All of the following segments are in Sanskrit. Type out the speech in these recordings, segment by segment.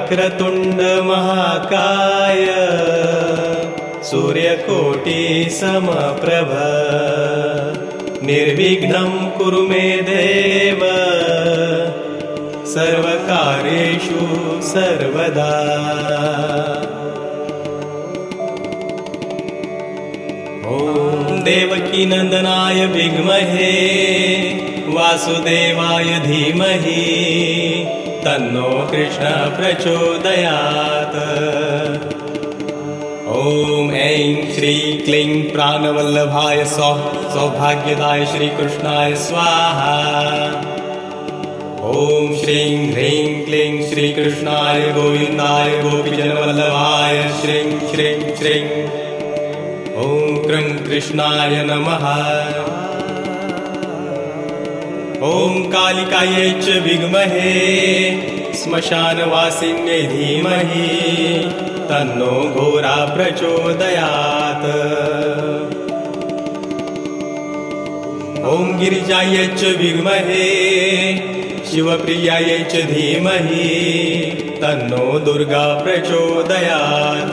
वक्रतुंड महाकाय सूर्यकोटि समप्रभ निर्विघ्नं कुरु मे देव सर्वकार्येषु सर्वदा। ॐ देवकी नंदनाय विद्महे वासुदेवाय धीमहि तन्नो कृष्ण प्रचोदयात्। ॐ ऐं श्री क्लीं प्राणवल्लभाय सौभाग्यदाय श्री कृष्णाय स्वाहा। ॐ श्रीं ह्रीं क्लीं श्री कृष्णाय गोविन्दाय गोपीजनवल्लभाय श्रीं श्रीं श्रीं ॐ कृं कृष्णाय नमः। ॐ कालिकायै च विद्महे श्मशानवासिन्यै धीमहि तन्नो घोरा प्रचोदयात्। ॐ गिरिजायै च विद्महे शिवप्रियायै च धीमहि तन्नो दुर्गा प्रचोदयात्।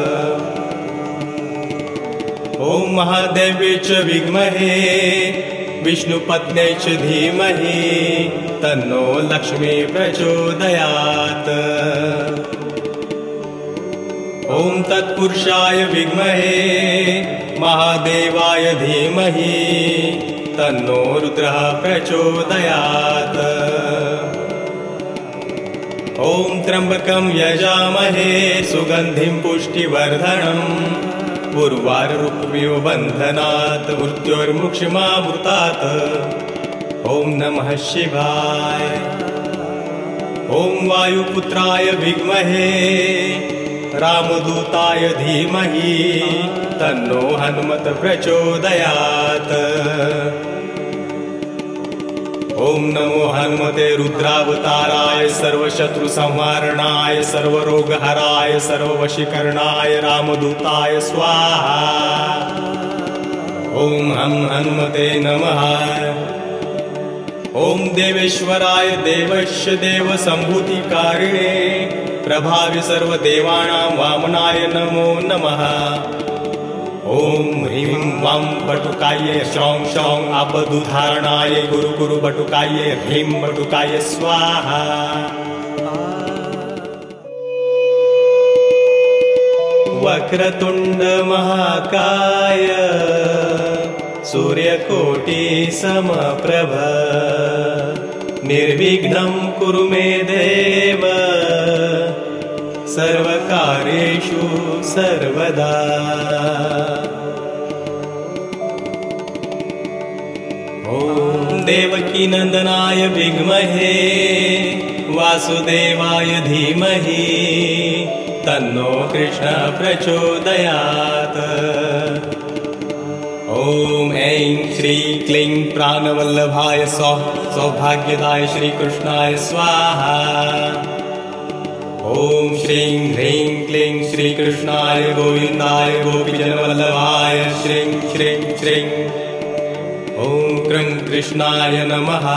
ॐ महादेव्यै च विद्महे विष्णुपत्न्यै च धीमहि तन्नो लक्ष्मी प्रचोदयात्। ॐ तत्पुरुषाय विद्महे महादेवाय धीमहि तन्नो रुद्रः प्रचोदयात्। ॐ त्र्यंबकं यजामहे सुगन्धिं पुष्टिवर्धनम् उर्वारुकमिव बन्धनात् मृत्योर्मुक्षमामृतात्। ॐ नमः शिवाय। ॐ वायुपुत्राय विद्महे रामदूताय धीमहि तन्नो हनुमत प्रचोदयात्। ॐ नमो हनुमते रुद्रावताराय सर्वशत्रुसंहारणाय सर्वरोगहराय सर्ववशीकरणाय रामदूताय स्वाहा। ॐ हम हनुमते नमः। ॐ देवेश्वराय देवस्य देव संभूतिकारिणे प्रभावि सर्वदेवानां वामनाय नमो नमः। ॐ ह्रीं वां बटुकाय शौं शौं आपदुधारणाय गुरु गुरु बटुकाय ह्रीं बटुकाय स्वाहा। वक्रतुंड महाकाय सूर्यकोटि समप्रभ निर्विघ्नं कुरु मे देव सर्वकार्येषु सर्वदा। ॐ देवकी नंदनाय विद्महे वासुदेवाय धीमहि तन्नो कृष्ण प्रचोदयात्। ॐ ऐं श्री क्लीं प्राणवल्लभाय सौभाग्यदाय श्री कृष्णाय स्वाहा। ॐ श्रीं ह्रीं क्लीं श्री कृष्णाय गोविन्दाय गोपीजनवल्लभाय श्रीं श्रीं श्रीं ॐ कृं कृष्णाय नमः।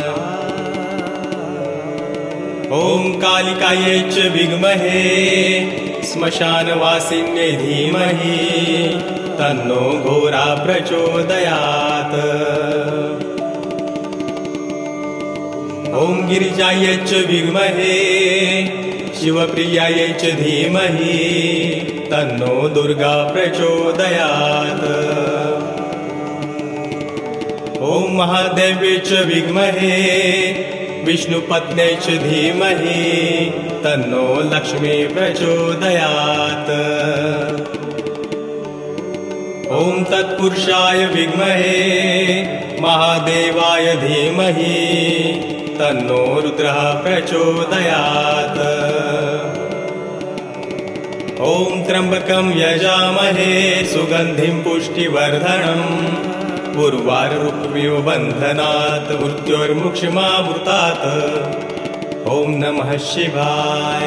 ॐ कालिकायै च विद्महे श्मशानवासिन्यै धीमहि तन्नो घोरा प्रचोदयात्। ॐ गिरिजायै च विद्महे शिवप्रियायै च धीमहि तन्नो दुर्गा प्रचोदयात्। ॐ महादेव्यै च विद्महे विष्णुपत्न्यै च धीमहि तन्नो लक्ष्मी प्रचोदयात्। ॐ तत्पुरुषाय विद्महे महादेवाय धीमहि तन्नो रुद्रः प्रचोदयात्। ॐ त्र्यंबकं यजामहे सुगन्धिं पुष्टिवर्धनम् उर्वारुकमिव बन्धनात् मृत्योर्मुक्षमामृतात्। ॐ नमः शिवाय।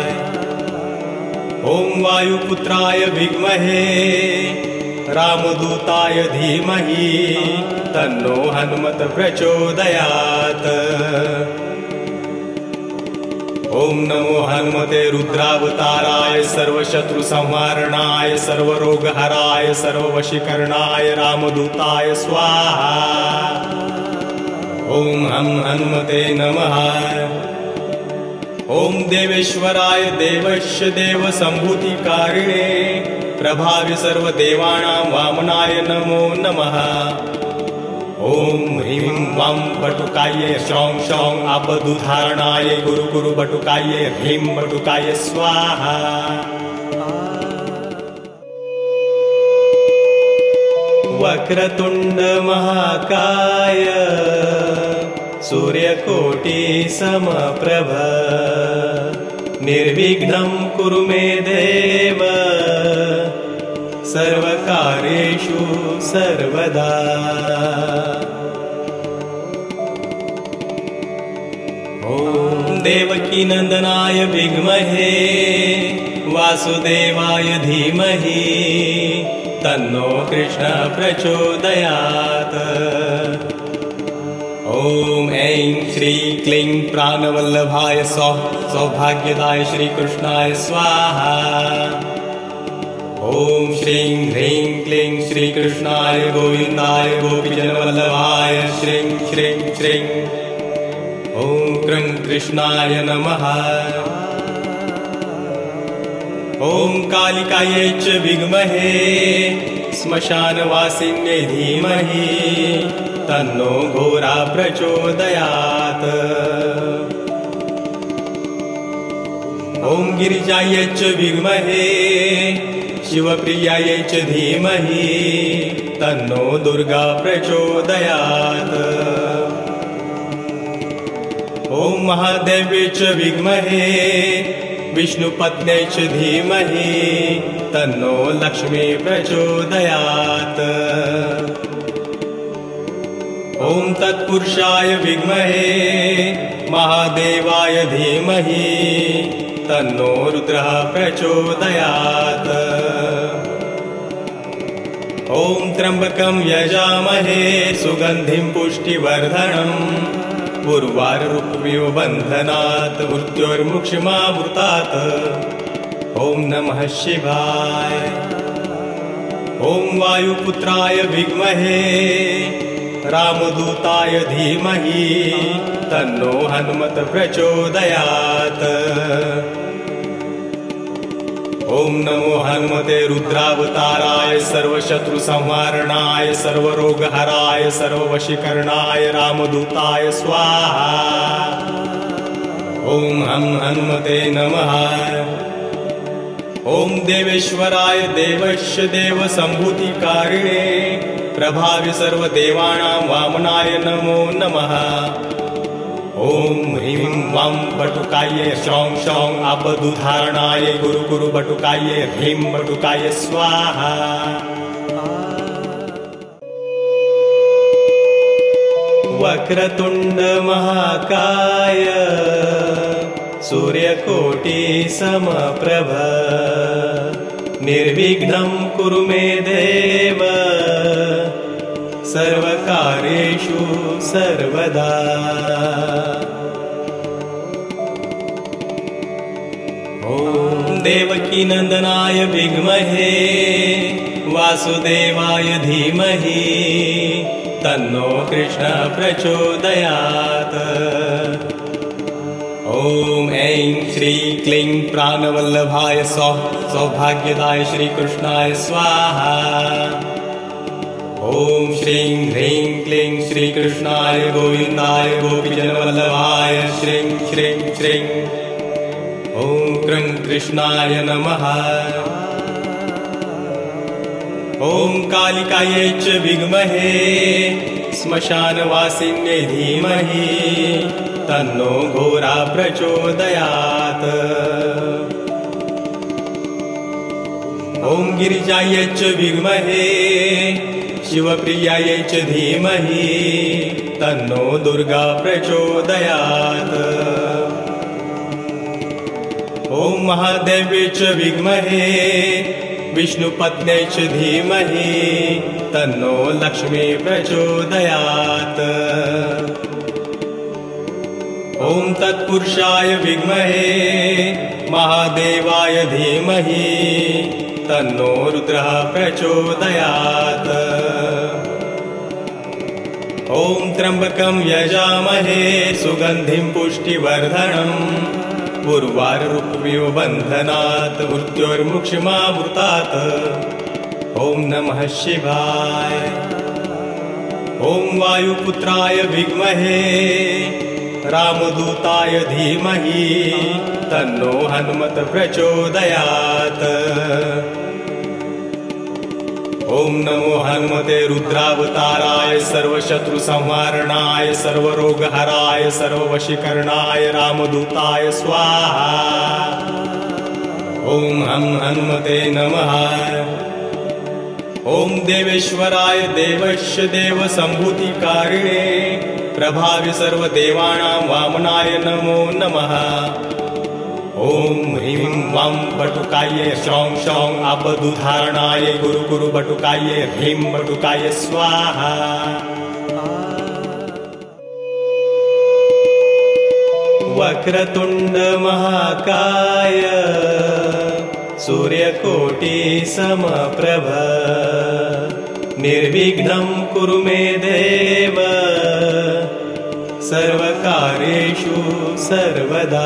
ॐ वायुपुत्राय विद्महे रामदूताय धीमहि तन्नो हनुमत प्रचोदयात्। ॐ नमो हनुमते रुद्रावताराय सर्वशत्रुसंहारणाय सर्वरोगहराय सर्ववशीकरणाय रामदूताय स्वाहा। ॐ हम हनुमते नमः। ॐ देवेश्वराय देवस्य देव संभूतिकारिणे प्रभावि सर्वदेवानां वामनाय नमो नमः। ॐ ह्रीं वां बटुकाय शौं शौं आपदुधारणाय गुरु गुरु बटुकाय ह्रीं बटुकाय स्वाहा। वक्रतुंड महाकाय सूर्यकोटि समप्रभ निर्विघ्नं कुरु मे देव सर्वकार्येषु सर्वदा। ॐ देवकी नंदनाय विद्महे वासुदेवाय धीमहि तन्नो कृष्ण प्रचोदयात्। ॐ ऐं श्री क्लीं प्राणवल्लभाय सौभाग्यदाय श्रीकृष्णाय स्वाहा। ॐ श्रीं ह्रीं क्लीं श्रीकृष्णाय गोविन्दाय गोपीजनवल्लभाय श्रीं श्रीं श्रीं ॐ कृं कृष्णाय नमः। ॐ कालिकायै च विद्महे श्मशानवासिन्यै धीमहि तन्नो घोरा प्रचोदयात्। ॐ गिरिजायै च विद्महे शिवप्रियायै च धीमहि तन्नो दुर्गा प्रचोदयात्। ॐ महादेव्यै च विद्महे विष्णुपत्न्यै च धीमहि तन्नो लक्ष्मी प्रचोदयात्। ॐ तत्पुरुषाय विद्महे महादेवाय धीमहि तन्नो रुद्रः प्रचोदयात्। ॐ त्र्यंबकं यजामहे सुगन्धिं पुष्टिवर्धनम् उर्वारुकमिव बन्धनात् मृत्योर्मुक्षमामृतात्। ॐ नमः शिवाय। ॐ वायुपुत्राय विद्महे रामदूताय धीमहि तन्नो हनुमत प्रचोदयात्। ॐ नमो हनुमते रुद्रावताराय सर्वशत्रुसंहारणाय सर्वरोगहराय सर्ववशीकरणाय रामदूताय स्वाहा। ॐ हम हनुमते नमः। ॐ देवेश्वराय देवस्य देव संभूतिकारिणे प्रभावि सर्वदेवानां वामनाय नमो नमः। ॐ ह्रीं वां बटुकाय शौं शौं आपदुधारणाय गुरु गुरु बटुकाय ह्रीं बटुकाय स्वाहा। वक्रतुंड महाकाय सूर्यकोटि समप्रभ निर्विघ्नं कुरु मे देव सर्वकार्येषु सर्वदा। ॐ देवकी नंदनाय विद्महे वासुदेवाय धीमहि तन्नो कृष्ण प्रचोदयात्। ॐ ऐं श्री क्लीं प्राणवल्लभाय सौभाग्यदाय श्रीकृष्णाय स्वाहा। ॐ श्रीं ह्रीं क्लीं श्रीकृष्णाय गोविन्दाय गोपीजनवल्लभाय श्रीं श्रीं श्रीं ॐ कृं कृष्णाय नमः। ॐ कालिकायै च विद्महे श्मशानवासिन्यै धीमहि तन्नो घोरा प्रचोदयात्। ॐ गिरिजायै च विद्महे शिवप्रियायै च धीमहि तन्नो दुर्गा प्रचोदयात्। ॐ महादेव्यै च विद्महे विष्णुपत्न्यै च धीमहि तन्नो लक्ष्मी प्रचोदयात्। ॐ तत्पुरुषाय विद्महे महादेवाय धीमहि तन्नो रुद्रः प्रचोदयात्। ॐ त्र्यम्बकं यजामहे सुगन्धिं पुष्टिवर्धनम् उर्वारुकमिव बन्धनात् मृत्योर्मुक्षमामृतात्। ॐ नमः शिवाय। ॐ वायुपुत्राय विद्महे रामदूताय धीमहि तन्नो हनुमत् प्रचोदयात्। ॐ नमो हनुमते रुद्रावताराय सर्वशत्रुसंहारणाय सर्वरोगहराय सर्ववशीकरणाय रामदूताय स्वाहा। ॐ हनुमते नमः। ॐ देवेश्वराय देवस्य देवसम्भूतिकारिणे प्रभावि सर्वदेवानां वामनाय नमो नमः। ॐ ह्रीं वां बटुकाय शौं शौं आपदुद्धारणाय गुरु बटुकाय ह्रीं बटुकाय स्वाहा। वक्रतुण्ड महाकाय सूर्यकोटि समप्रभ निर्विघ्नं कुरु मे देव सर्वकार्येषु सर्वदा।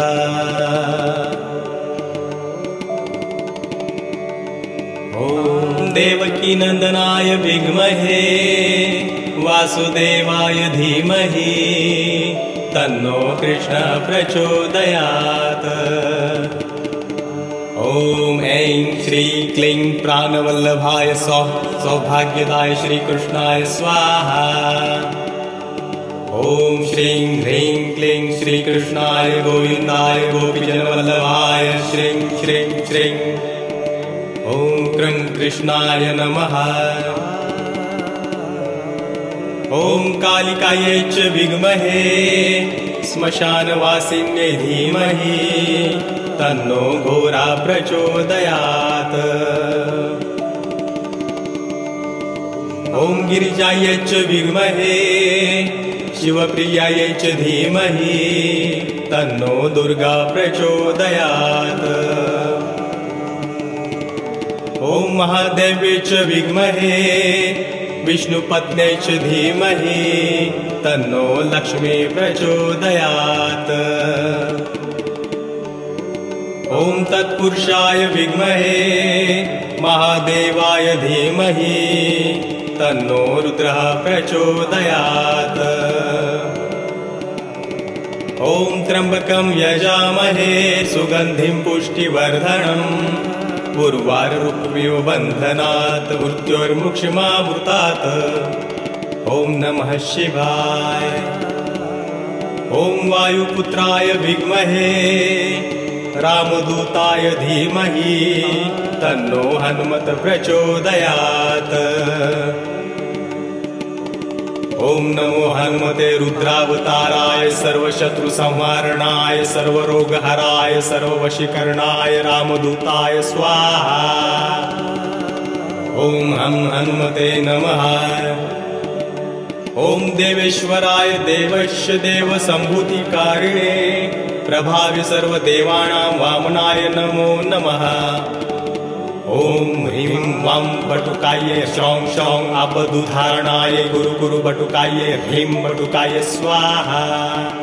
ॐ देवकीनन्दनाय विद्महे वासुदेवाय धीमहि तन्नो कृष्णः प्रचोदयात्। ॐ ऐं श्री क्लीं प्राणवल्लभाय सौभाग्यदाय श्रीकृष्णाय स्वाहा। ॐ श्रीं ह्रीं क्लीं श्रीकृष्णाय गोविन्दाय गोपीजनवल्लभाय श्रीं श्रीं श्रीं ॐ कृं कृष्णाय नमः। ॐ कालिकायै च विद्महे श्मशानवासिन्यै धीमहि तन्नो घोरा प्रचोदयात्। ॐ गिरिजायै च विद्महे शिवप्रियायै च धीमहि तन्नो दुर्गा प्रचोदयात्। ॐ महादेव्यै च विद्महे विष्णुपत्न्यै च धीमहि तन्नो लक्ष्मी प्रचोदयात्। ॐ तत्पुरुषाय विद्महे महादेवाय धीमहि तन्नो रुद्रः प्रचोदयात्। ॐ त्र्यम्बकं यजामहे सुगन्धिं पुष्टिवर्धनम् उर्वारुकमिव बन्धनात् मृत्योर्मुक्षमामृतात्। ॐ नमः शिवाय। ॐ वायुपुत्राय विद्महे रामदूताय धीमहि तन्नो हनुमत् प्रचोदयात्। ॐ नमो हनुमते रुद्रावताराय सर्वशत्रुसंहारणाय सर्वरोगहराय सर्ववशीकरणाय रामदूताय स्वाहा। ॐ हनुमते नमः। ॐ देवेश्वराय देवस्य देवसम्भूतिकारिणे प्रभावि सर्वदेवानां वामनाय नमो नमः। ॐ ह्रीं वां बटुकाय शौं शौं आपदुद्धारणाय गुरु बटुकाय ह्रीं बटुकाय स्वाहा।